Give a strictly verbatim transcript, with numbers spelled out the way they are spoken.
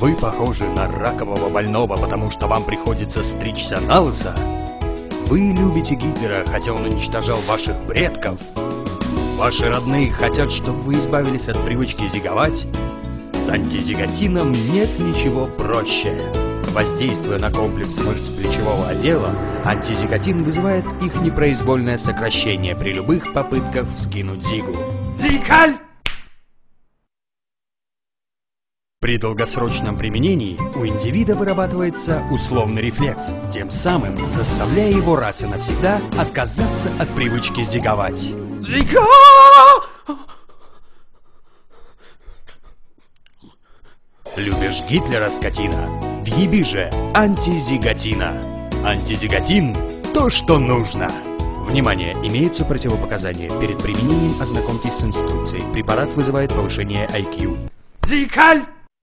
Вы похожи на ракового больного, потому что вам приходится стричься на лысо. Вы любите Гитлера, хотя он уничтожал ваших предков. Ваши родные хотят, чтобы вы избавились от привычки зиговать. С антизиготином нет ничего проще. Воздействуя на комплекс мышц плечевого отдела, антизиготин вызывает их непроизвольное сокращение при любых попытках вскинуть зигу. Зигаль! При долгосрочном применении у индивида вырабатывается условный рефлекс, тем самым заставляя его раз и навсегда отказаться от привычки зиговать. Зига! Любишь Гитлера, скотина? Въеби же антизиготина. Антизиготин – то, что нужно. Внимание! Имеются противопоказания. Перед применением ознакомьтесь с инструкцией. Препарат вызывает повышение ай кью. Зигаль!